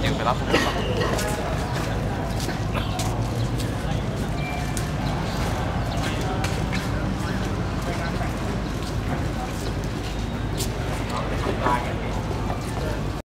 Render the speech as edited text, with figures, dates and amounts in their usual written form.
เองไปรับผมก่อน